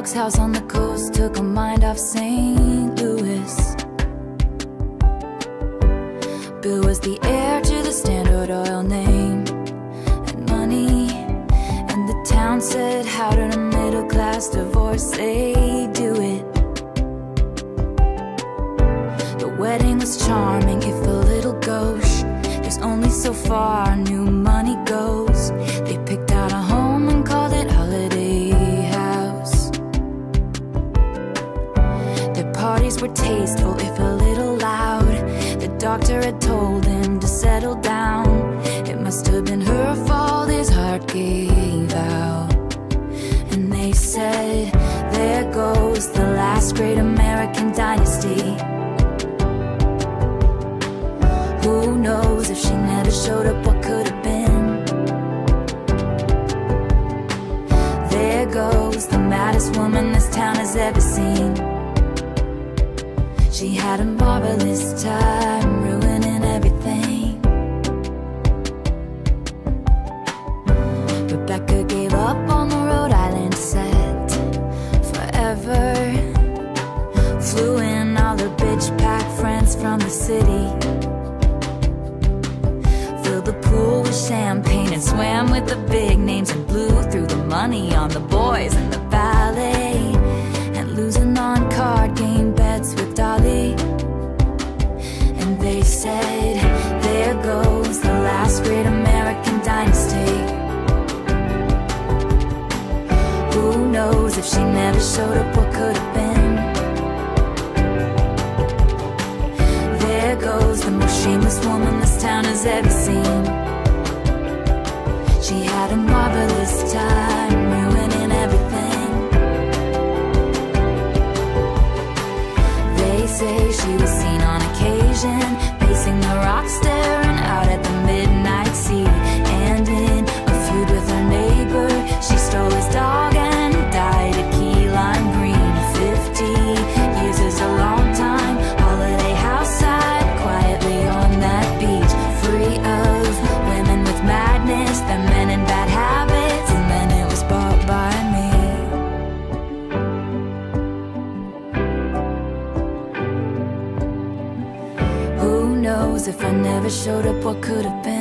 Dog's house on the coast took her mind off St. Louis. Bill was the heir to the Standard Oil name and money, and the town said, how did a middle-class divorcee do it? The wedding was charming, if a little gauche. There's only so far new money goes. They picked out a home and called it Holiday House. Their parties were tasteful, if a little loud. The doctor had told him to settle down. It must have been her fault his heart gave out. And they said, there goes the last great American dynasty. Who knows if she never showed up, what could have been? There goes the maddest woman this town has ever seen. She had a marvelous time ruining everything. Rebecca gave up on the Rhode Island set forever. Flew in all her bitch pack friends from the city. Filled the pool with champagne and swam with the big names and blew through the money on the boys and the ballet, and losing on card game bets with Dolly. And they said, there goes the last great American dynasty. Who knows if she never showed up, what could have been? There goes the most shameless woman this town has ever seen. She had a marvelous time ruining everything. They say she was seen on occasion pacing the rock, staring out at the midnight sea. And in a feud with her neighbor, she stole his dog and died at Key Lime Green. 50 years is a long time. Holiday house side, quietly on that beach, free of women with madness, the men in bad habits, and then it was bought by me. Who knows if I never showed up, what could have been?